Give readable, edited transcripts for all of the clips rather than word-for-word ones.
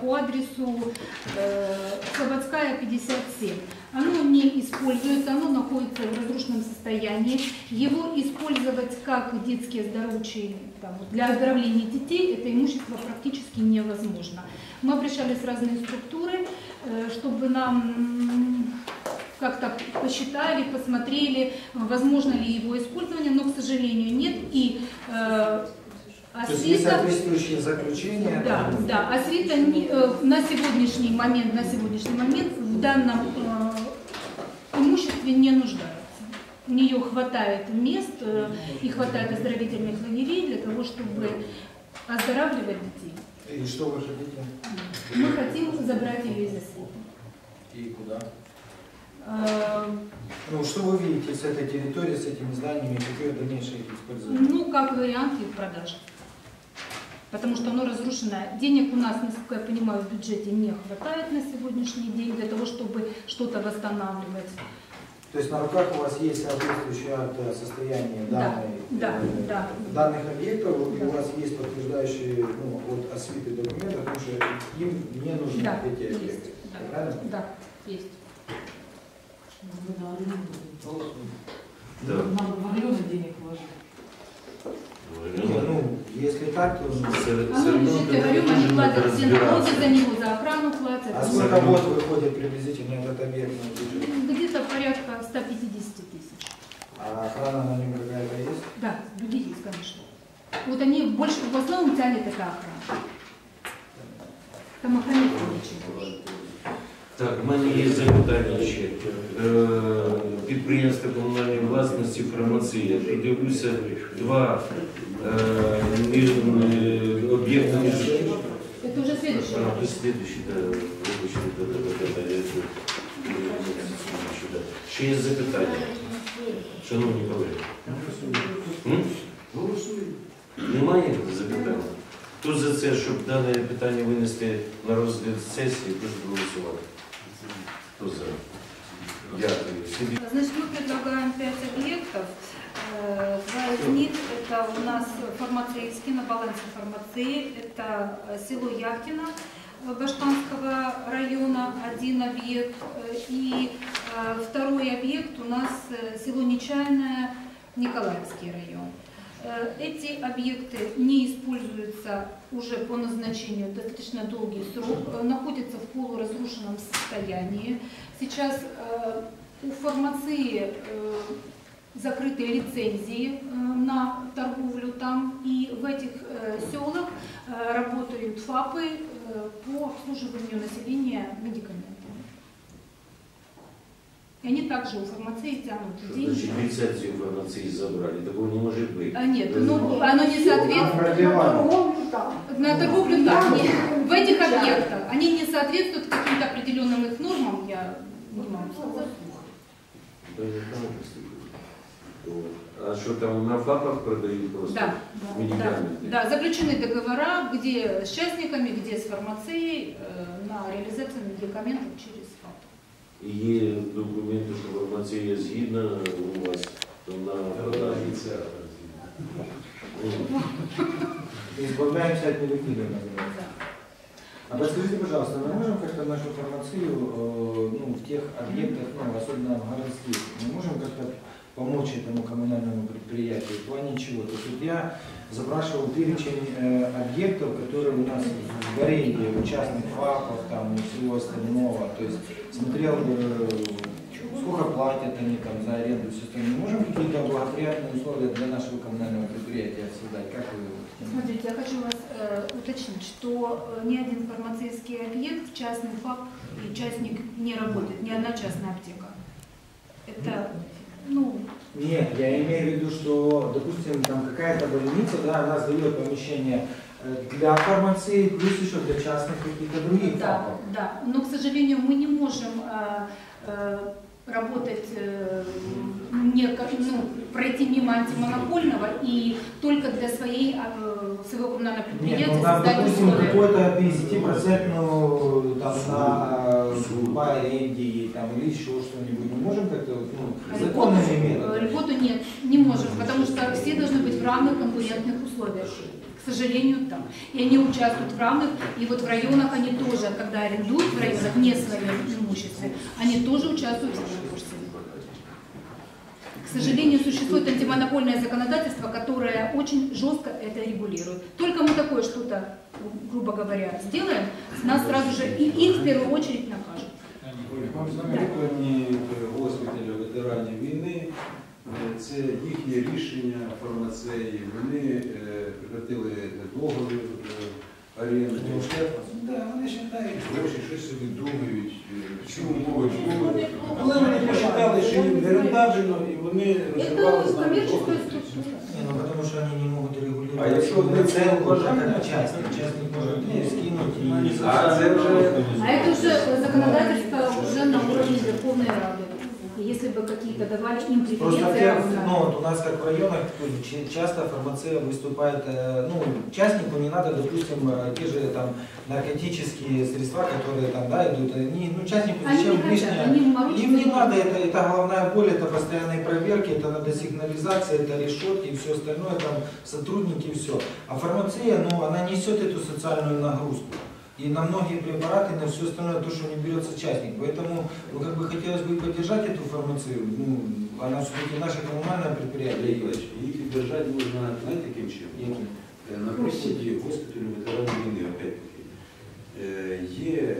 по адресу Слободская, 57. Оно не используется, оно находится в разрушенном состоянии. Его использовать как детский оздоровчий, для оздоровления детей, это имущество практически невозможно. Мы обращались в разные структуры, чтобы нам как-то посчитали, посмотрели, возможно ли его использование, но, к сожалению, нет. И то есть есть соответствующие заключения? Да. Освита на сегодняшний момент в данном имуществе не нуждается. У нее хватает мест и хватает оздоровительных лагерей для того, чтобы оздоравливать детей. И что вы хотите? Мы хотим забрать ее из Освиты. И куда? Ну, что вы видите с этой территорией, с этими зданиями, какие дальнейшие их использования? Ну, как вариант их продажи. Потому что оно разрушено. Денег у нас, насколько я понимаю, в бюджете не хватает на сегодняшний день для того, чтобы что-то восстанавливать. То есть на руках у вас есть соответствующее состояние данных объектов, и у вас есть подтверждающие от Освиты документы, потому что им не нужны эти объекты. Правильно? Да, есть. Нам в Орленок денег вложить. Ну, если так, то... Они платят все налоги за него, за охрану платят. А сколько год выходит приблизительно этот объект? Где-то порядка 150 тысяч. А охрана на нем какая-то есть? Да, люди есть, конечно. Вот они больше, в основном тянет эта охрана. Там охранять нечего. Так, в мене є запитання ще. Підприємства комунальної власності фармація. Тут дивлюся два об'єкти. Это уже следующий. Следующий, да. Ще є запитання. Шановні колеги. Немає запитань? Хто за це, щоб дане питання винести на розгляд сесії, прошу голосувати. Кто за? Дякую. Значит, мы предлагаем 5 объектов. Два из них это у нас фармацевтские, на балансе фармации. Это село Яхтино Баштанского района, один объект. И второй объект у нас село Нечаянное, Николаевский район. Эти объекты не используются уже по назначению достаточно долгий срок, находятся в полуразрушенном состоянии. Сейчас у фармации закрыты лицензии на торговлю там, и в этих селах работают ФАПы по обслуживанию населения медикаментами. И они также у фармации тянут деньги. Значит, лицензию фармации забрали, такого не может быть. Нет, оно не соответствует. На торговлю, да. В этих объектах они не соответствуют каким-то определенным их нормам, я не могу сказать. А что там на ФАПах продают просто? Да, медикаменты? да, заключены договора, где с частниками, где с фармацией на реализацию медикаментов через ФАП. І є документи, що фармація згідна у вас на продажу. Избавляемся от неликвидов. А подскажите, пожалуйста, мы можем как-то нашу фармацию в тех объектах, особенно в городских, мы можем как-то помочь этому коммунальному предприятию в плане чего? То есть вот я запрашивал перечень объектов, которые у нас в аренде, у частных ФАПов там, и всего остального. То есть смотрел, сколько платят они там за аренду, все остальное. Мы можем какие-то благоприятные условия для нашего коммунального предприятия создать? Как вы? Смотрите, я хочу вас уточнить, что ни один фармацевтский объект, частный ФАП и частник не работает, ни одна частная аптека. Это, Нет, я имею в виду, что, допустим, там какая-то больница, да, она сдает помещение для фармации, плюс еще для частных каких-то других ФАПов. Да, но, к сожалению, мы не можем работать, пройти мимо антимонопольного и только для своего коммунального предприятия. Нет, нам, допустим, какой-то 50% по аренде там, или еще что-нибудь. Мы можем как-то законными методами? Льготу нет, не можем, потому что все должны быть в равных конкурентных условиях. К к сожалению, так. И они участвуют в равных, и вот в районах они тоже, когда арендуют в районах не в своем имуществе, они тоже участвуют в конкурсе. К сожалению, существует антимонопольное законодательство, которое очень жестко это регулирует. Только мы такое что-то, грубо говоря, сделаем, нас сразу же и их в первую очередь накажут. Виконані госпіталі ветеранів війни, це їхнє рішення фармацеї, вони прекратили договір оренди. Да, вони вважають гроші, щось собі думають, всі умови були. Але вони посчитали, що їм не рентабельно, і вони розірвали з нами договір. Не, ну потому что они не могут регулировать. А если вот свою это цену, уважение, как частник. Частник может не, скинуть и... А це вже... А это уже законодательство уже на уровне Верховной Рады. И если бы какие-то давали им Просто преференции, ну, вот у нас как в районах часто фармация выступает, ну, частнику не надо, допустим, те же там наркотические средства, которые там, да, идут, они, ну, частнику зачем лишнее? Им не надо, это головная боль, это постоянные проверки, это надо сигнализация, это решетки и все остальное, там сотрудники и все. А фармация, ну, она несет эту социальную нагрузку. И на многие препараты, на все остальное, то, что не берется частник. Поэтому, ну, как бы хотелось бы поддержать эту фармацию. Ну, она все-таки наше коммунальное предприятие. Їх піддержати можна, знаєте, яким чином? На прикладі госпіталю ветеранів війни, опять-таки, є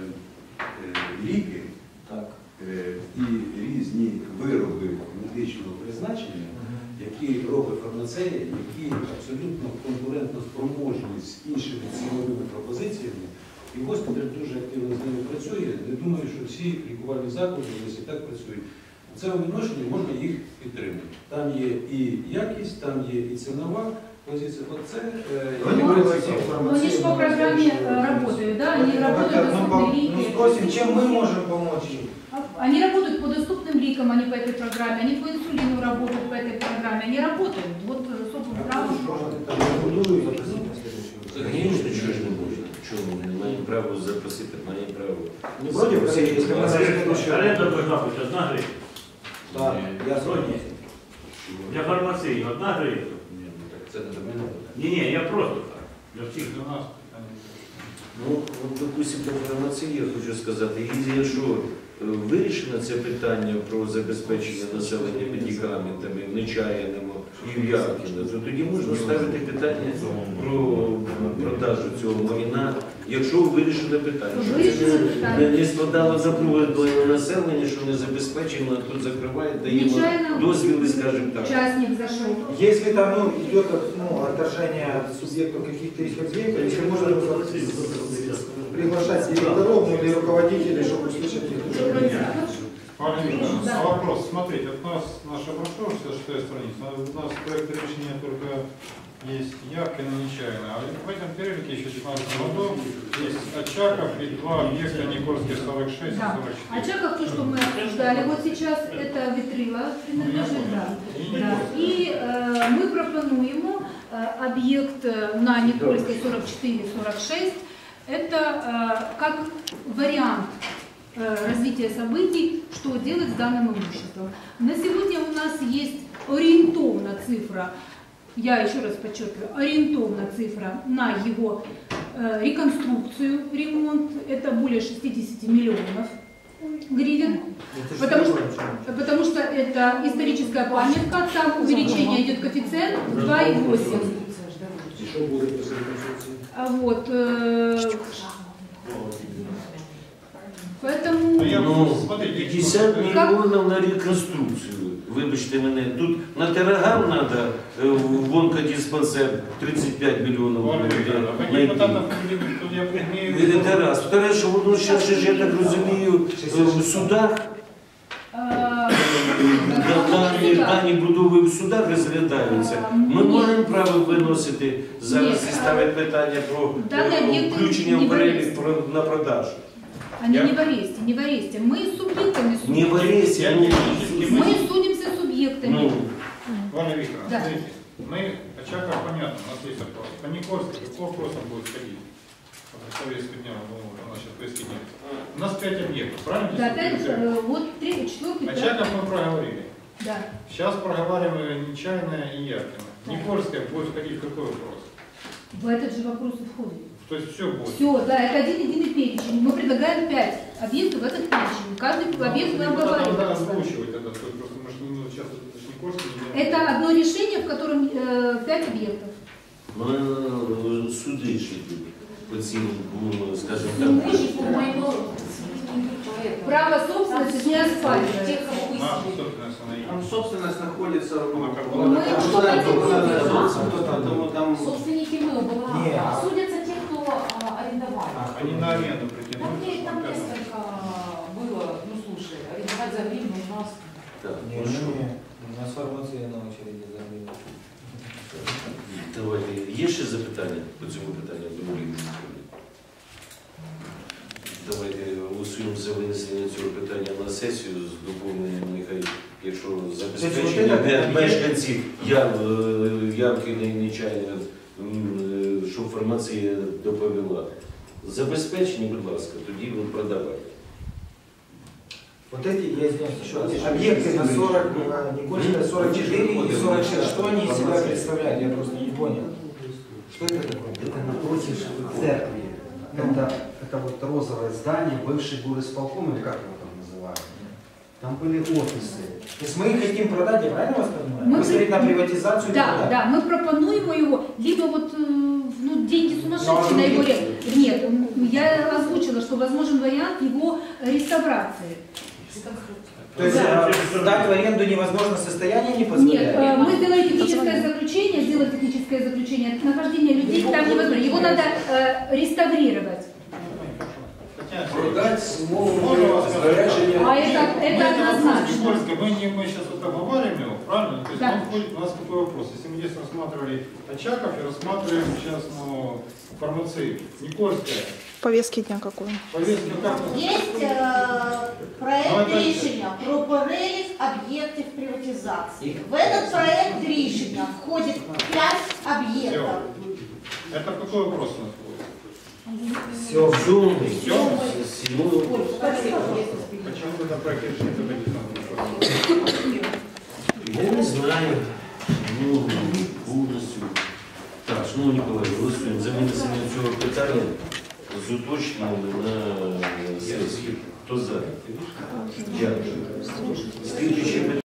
ліки Так. і різні вироби медичного призначення, які робить фармацея, які абсолютно конкурентно спроможні з іншими ціновими пропозиціями. І госпіталь дуже активно з ними працює. Не думаю, що всі лікувальні заклади десь і так працюють. У цьому відношенні можна їх підтримати. Там є і якість, там є і цінова позиція. Оце они же по программе работают, да? Они работают по доступным Ну, ликам. спросим, чем мы можем помочь им? Они работают по доступным ликам, они по этой программе, они по инсулину работают по этой программе, они работают. Вот, собственно, правом. Конечно, чого ж не можна. Чому? Ми маємо право запросити, маємо право. Не против, если мы на Аренда должна бути 1 гривня. Да, я Сьогодні. Для фармації 1 гривня. це не до мене. Ні, я просто так. Для всіх до нас. Ну, от, допустимо, по фармації я хочу сказати, і якщо вирішено це питання про забезпечення населення медикаментами в Нечаяному і в Яркіно, то тоді можна ставити питання про продажу цього майна, якщо вирішено питання. Щоб це не складало напруги до населення, що не забезпечено, а тут закривають, даємо дозвіли, скажімо так. Участник зашел. Если там ну, идет ну, отторжение от субъектов каких-то их объектов, если можно приглашать директоров ну, или руководителей, чтобы услышать их. Пане Виктор, Да. вопрос. Смотрите, у нас наша брошюра, 66 страница. У нас проект решения только есть Яркино, Нечаянно. А в этом перелике еще в 2015 году есть Очаков и 2 объекта Никольский 46 и Да. 44. Очаков, то, что мы обсуждали, вот сейчас это Витрила принадлежит, да. Да. И мы пропонуем объект на Никольской 44-46, это как вариант развития событий, что делать с данным имуществом. На сегодня у нас есть ориентовная цифра, я еще раз подчеркиваю, ориентовная цифра на его реконструкцию, ремонт, это более 60 миллионов гривен, потому что это историческая памятка, там увеличение идет коэффициент в 2,8. І що буде після реконструкції? Вот, поэтому... Ну, Смотрите, 50 мільйонів на реконструкцію. Вибачте мене, тут на Терагам треба в онкодиспансер 35 мільйонів Пане Виктор, а вы знайти. депутатов тут я пригнею. Тарас, вторе, що воно зараз, я так розумію, в судах, дані будови в судах розглядаються. Ми маємо право виносити зараз і ставити питання про включення в перелік на продажу. Они не в аресте, не в аресте. Мы с субъектами Не в аресті, ну, Мы судимся с субъектами. ну, Пане Виктор, Да. смотрите, мы, Очаков, понятно, у нас есть вопрос. По Никольской, какой вопрос он будет ходить? Повестка дня, ну, у нас сейчас повестка дня. У нас 5 объектов, правильно? Да, опять вот третий, четвертый, Очаков пятый. мы проговорили. Да. Сейчас проговариваем Нечаянное и Яркино. Никольская будет входить в какой вопрос? В этот же вопрос и входит. То есть все будет. Все, да, это один единый перечень. Мы предлагаем 5 объектов в этот перечень. Каждый объект мы обговариваем. Надо озвучивать это, то есть просто мы же сейчас это же не Никольский, не Это одно решение, в котором 5 объектов. Ну, суди ж йдуть по цим, ну, скажімо так. Право собственности не оспаривается. наша собственность, она и Там собственность находится Она как бы- Мы что хотим? там Собственники мы оба. Не, а- Судятся те, кто арендовали. Они на аренду Там, прикинули. там несколько было, ну слушай, арендовать за гривну у нас. Так, Не, ну що? у нас фармация на очереди забила. Давайте. Є ще запитання по цьому питанню до Марії? Давайте голосуємо за винесення цього питання на сесію з доповненням, нехай, якщо забезпечення мешканців явки нечайно, щоб фармація доповіла. Забезпечені, будь ласка, тоді ви продавайте. Вот эти, я извиняюсь, еще раз, объекты на 40, Никольская 44 и 46, что они из себя представляют? Я просто не понял. Что это такое? Это напротив церкви. Это вот розовое здание, бывший горисполком, или как его там называют. Там были офисы. То есть мы их хотим продать, я правильно вас понимаю? Мы Выставить на приватизацию? Да, да, мы пропонуем его, либо вот ну, деньги сумасшедшие на его нет, я озвучила, что возможен вариант его реставрации. То есть Да. сдать в аренду невозможно, состояние не Нет, позволяет? мы сделали техническое заключение, нахождение людей там невозможно, его надо реставрировать. Хотя, Продать с Можно умовою вас збереження. А это однозначно. Никольский, мы сейчас вот обговариваем его, правильно? То есть Да. он входит, у нас такой вопрос. Если мы здесь рассматривали Очаков и рассматриваем сейчас фармацию, Никольская, Повестки дня какой? повестка как? Есть проект рішення про перелік об'єктів приватизації. В этот проект рішення входит 5 объектов. Это какой вопрос у нас будет? Все. Сьомий. Почему тогда проект решения туда не надо? Я не знаю. Ну, повністю. Так, шановні колеги, голосуємо за винесення цього питання з уточненнями на сесію. Хто за? Дякую. Слідуюче питання.